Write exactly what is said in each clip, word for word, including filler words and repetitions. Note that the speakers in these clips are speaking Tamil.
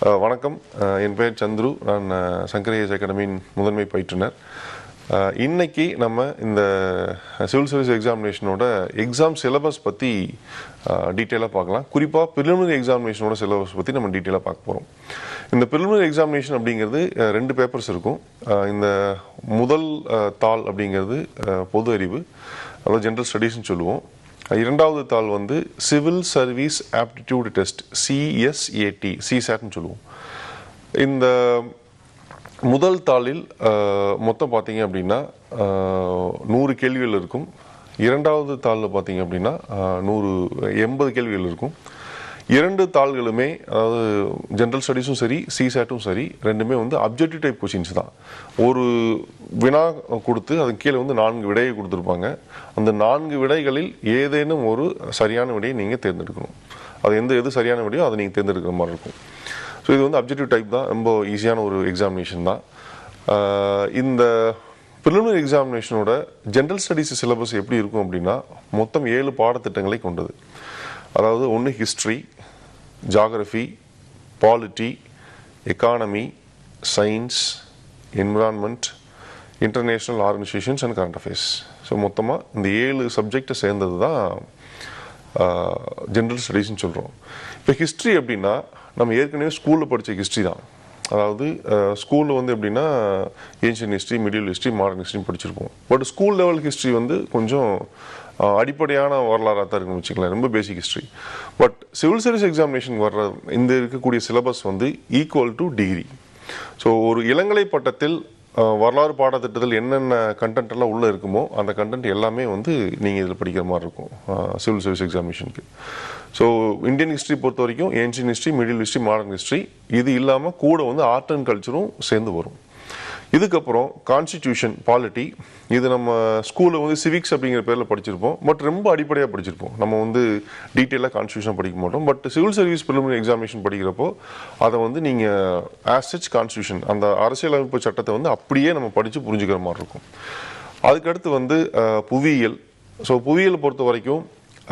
வணக்கம், என் பெயர் சந்துரு. நான் சங்கர் ஐஏஎஸ் அகாடமியின் முதன்மை பயிற்றுனர். இன்னைக்கு நம்ம இந்த சிவில் சர்வீஸ் எக்ஸாமினேஷனோட எக்ஸாம் சிலபஸ் பற்றி டீட்டெயிலாக பார்க்கலாம். குறிப்பாக ப்ரிலிமினரி எக்ஸாமினேஷனோட சிலபஸ் பற்றி நம்ம டீட்டெயிலாக பார்க்க போகிறோம். இந்த ப்ரிலிமினரி எக்ஸாமினேஷன் அப்படிங்கிறது ரெண்டு பேப்பர்ஸ் இருக்கும். இந்த முதல் தாள் அப்படிங்கிறது பொது அறிவு, அதாவது ஜென்ரல் ஸ்டடீஸ்ன்னு சொல்லுவோம். இரண்டாவது தாள் வந்து civil service aptitude test, CSAT, சிசாட்னு சொல்லுவோம். இந்த முதல் தாளில் மொத்தம் பார்த்தீங்க அப்படின்னா நூறு கேள்விகள் இருக்கும். இரண்டாவது தாளில் பார்த்தீங்க அப்படின்னா நூறு எண்பது கேள்விகள் இருக்கும். இரண்டு தாள்களுமே, அதாவது ஜென்ரல் ஸ்டடீஸும் சரி சிசாட்டும் சரி, ரெண்டுமே வந்து அப்ஜெக்டிவ் டைப் கொஷின்ஸ் தான். ஒரு வினா கொடுத்து அதுக்கு கீழே வந்து நான்கு விடையை கொடுத்துருப்பாங்க. அந்த நான்கு விடைகளில் ஏதேனும் ஒரு சரியான விடையை நீங்கள் தேர்ந்தெடுக்கணும். அது எந்த எது சரியான விடையோ அதை நீங்கள் தேர்ந்தெடுக்கிற மாதிரி இருக்கும். ஸோ இது வந்து அப்ஜெக்டிவ் டைப் தான், ரொம்ப ஈஸியான ஒரு எக்ஸாமினேஷன் தான். இந்த ப்ரிலிமினரி எக்ஸாமினேஷனோட ஜென்ரல் ஸ்டடீஸ் சிலபஸ் எப்படி இருக்கும் அப்படின்னா, மொத்தம் ஏழு பாடத்திட்டங்களை கொண்டது. அதாவது ஒன்று history, geography, polity, economy, science, environment, international organisations and current affairs. So மொத்தமாக இந்த ஏழு சப்ஜெக்டை சேர்ந்தது தான் ஜென்ரல் ஸ்டடீஸ்ன்னு சொல்கிறோம். இப்போ ஹிஸ்ட்ரி அப்படின்னா நம்ம ஏற்கனவே ஸ்கூலில் படித்த ஹிஸ்ட்ரி தான். அதாவது ஸ்கூலில் வந்து எப்படின்னா ancient history, medieval history, modern ஹிஸ்ட்ரின்னு படிச்சிருப்போம். பட் ஸ்கூல் லெவல் ஹிஸ்ட்ரி வந்து கொஞ்சம் அடிப்படையான வரலாறாக தான் இருக்குன்னு வச்சுக்கலாம், ரொம்ப basic history. But civil service examination வர்ற இந்த இருக்கக்கூடிய சிலபஸ் வந்து ஈக்குவல் டு டிகிரி. ஸோ ஒரு இளங்கலை பட்டத்தில் வரலாறு பாடத்திட்டத்தில் என்னென்ன கண்டென்ட் எல்லாம் உள்ளே இருக்குமோ அந்த கண்டென்ட் எல்லாமே வந்து நீங்கள் இதில் படிக்கிற மாதிரி இருக்கும் சிவில் சர்வீஸ் எக்ஸாமினேஷனுக்கு. ஸோ இந்தியன் ஹிஸ்ட்ரி பொறுத்த வரைக்கும் ancient history, middle history, modern history, இது இல்லாமல் கூட வந்து ஆர்ட் அண்ட் கல்ச்சரும் சேர்ந்து வரும். இதுக்கப்புறம் கான்ஸ்டிடியூஷன், பாலிட்டி, இது நம்ம ஸ்கூலில் வந்து சிவிக்ஸ் அப்படிங்கிற பேரில் படிச்சிருப்போம். பட் ரொம்ப அடிப்படையாக படிச்சிருப்போம். நம்ம வந்து டீட்டெயிலாக கான்ஸ்டியூஷன் படிக்க மாட்டோம். But civil service preliminary examination படிக்கிறப்போ அதை வந்து நீங்கள் ஆஸ் சச் கான்ஸ்டியூஷன், அந்த அரசியலமைப்பு சட்டத்தை வந்து அப்படியே நம்ம படித்து புரிஞ்சுக்கிற மாதிரி இருக்கும். அதுக்கடுத்து வந்து புவியியல். ஸோ புவியியல் பொறுத்த வரைக்கும்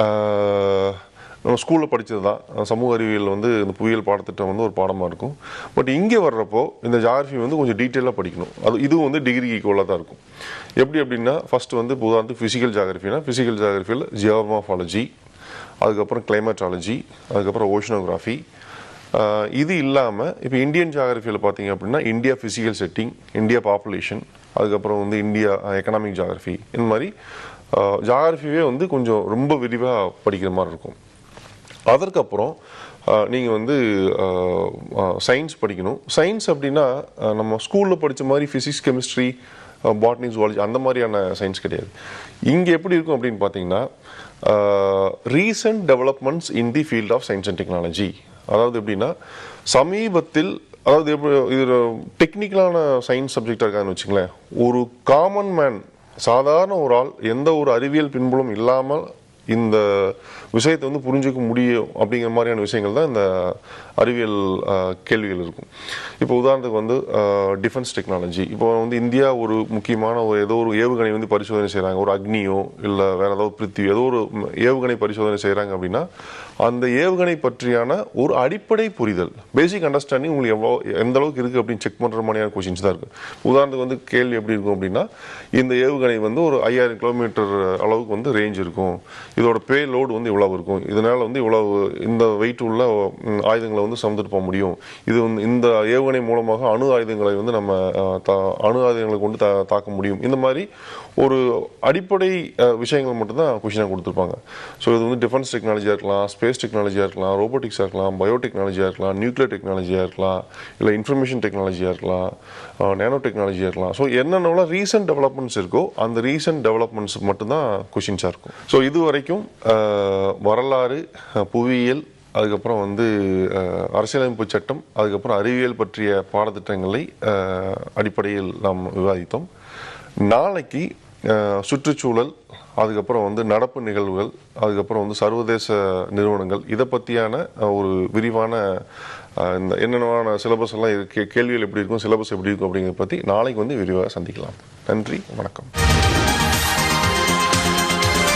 நம்ம ஸ்கூலில் படித்தது தான். சமூக அறிவியல் வந்து இந்த புவியியல் பாடத்திட்டம் வந்து ஒரு பாடமாக இருக்கும். பட் இங்கே வர்றப்போ இந்த ஜாகிரஃபி வந்து கொஞ்சம் டீட்டெயிலாக படிக்கணும். அது இதுவும் வந்து டிகிரி ஈக்குவலாக தான் இருக்கும். எப்படி அப்படின்னா, ஃபஸ்ட்டு வந்து உதாரணத்துக்கு ஃபிசிக்கல் ஜாகிரஃபினா ஃபிசிக்கல் ஜாகிரஃபியில் ஜியோமார்ஃபாலஜி, அதுக்கப்புறம் கிளைமேட்டாலஜி, அதுக்கப்புறம் ஓஷனோகிராஃபி. இது இல்லாமல் இப்போ இந்தியன் ஜாகிரஃபியில் பார்த்தீங்க அப்படின்னா India physical setting, India population, அதுக்கப்புறம் வந்து இந்தியா எக்கனாமிக் ஜாகிரஃபி, இந்த மாதிரி ஜாகிரஃபியே வந்து கொஞ்சம் ரொம்ப விரிவாக படிக்கிற மாதிரி இருக்கும். அதற்கப்புறம் நீங்கள் வந்து சயின்ஸ் படிக்கணும். சயின்ஸ் அப்படின்னா நம்ம ஸ்கூலில் படித்த மாதிரி ஃபிசிக்ஸ், கெமிஸ்ட்ரி, பாட்னி, ஜுவாலஜி அந்த மாதிரியான சயின்ஸ் கிடையாது. இங்கே எப்படி இருக்கும் அப்படின்னு பார்த்தீங்கன்னா, recent developments in the field of science and technology. அதாவது எப்படின்னா, சமீபத்தில், அதாவது எப்படி இது டெக்னிக்கலான சயின்ஸ் சப்ஜெக்டாக இருக்காதுன்னு வச்சுங்களேன். ஒரு காமன் மேன், சாதாரண ஒரு ஆள், எந்த ஒரு அறிவியல் பின்புலம் இல்லாமல் இந்த விஷயத்தை வந்து புரிஞ்சுக்க முடியும் அப்படிங்கிற மாதிரியான விஷயங்கள் தான் இந்த அறிவியல் கேள்விகள் இருக்கும். இப்போ உதாரணத்துக்கு வந்து டிஃபென்ஸ் டெக்னாலஜி. இப்போ வந்து இந்தியா ஒரு முக்கியமான ஒரு ஏதோ ஒரு ஏவுகணை வந்து பரிசோதனை செய்கிறாங்க, ஒரு அக்னியோ இல்லை வேற ஏதாவது பிருத்திவி, ஏதோ ஒரு ஏவுகணை பரிசோதனை செய்கிறாங்க அப்படின்னா அந்த ஏவுகணை பற்றியான ஒரு அடிப்படை புரிதல், பேசிக் அண்டர்ஸ்டாண்டிங் உங்களுக்கு எவ்வளோ எந்த அளவுக்கு இருக்குது அப்படின்னு செக் பண்ணுற மாதிரியான கொஷின்ஸ் தான் இருக்குது. உதாரணத்துக்கு வந்து கேள்வி எப்படி இருக்கும் அப்படின்னா, இந்த ஏவுகணை வந்து ஒரு ஐயாயிரம் கிலோமீட்டர் அளவுக்கு வந்து ரேஞ்ச் இருக்கும், இதோட பே லோடு வந்து இவ்வளவு இருக்கும், இதனால் வந்து இவ்வளவு இந்த வெயிட் உள்ள ஆயுதங்களை வந்து சுமந்துட்டு போக முடியும், இது வந்து இந்த ஏவுகணை மூலமாக அணு ஆயுதங்களை வந்து நம்ம அணு ஆயுதங்களை கொண்டு தா தாக்க முடியும். இந்த மாதிரி ஒரு அடிப்படை விஷயங்கள் மட்டும்தான் கொஷினாக கொடுத்துருப்பாங்க. ஸோ இது வந்து டிஃபென்ஸ் டெக்னாலஜியாக இருக்கலாம், ஸ்பேஸ் டெக்னாலஜியாக இருக்கலாம், ரோபோட்டிக்ஸாக இருக்கலாம், பயோடெக்னாலஜியாக இருக்கலாம், நியூக்ளியர் டெக்னாலஜியாக இருக்கலாம், இல்லை இன்ஃபர்மேஷன் டெக்னாலஜியாக இருக்கலாம், நேனோ டெக்னாலஜியாக இருக்கலாம். ஸோ என்னென்ன ரீசன்ட் டெவலப்மெண்ட்ஸ் இருக்கோ அந்த ரீசன்ட் டெவலப்மெண்ட்ஸ் மட்டும்தான் கொஷின்ஸாக இருக்கும். ஸோ இது வரைக்கும் வரலாறு, புவியியல், அதுக்கப்புறம் வந்து அரசியலமைப்பு சட்டம், அதுக்கப்புறம் அறிவியல் பற்றிய பாடத்திட்டங்களை அடிப்படையில் நாம் விவாதித்தோம். நாளைக்கு சுற்றுச்சூழல், அதுக்கப்புறம் வந்து நடப்பு நிகழ்வுகள், அதுக்கப்புறம் வந்து சர்வதேச நிறுவனங்கள், இதை பற்றியான ஒரு விரிவான இந்த என்னென்ன சிலபஸ் எல்லாம் இருக்கு, கேள்விகள் எப்படி இருக்கும், சிலபஸ் எப்படி இருக்கும் அப்படிங்கிறத பற்றி நாளைக்கு வந்து விரிவாக சந்திக்கலாம். நன்றி, வணக்கம்.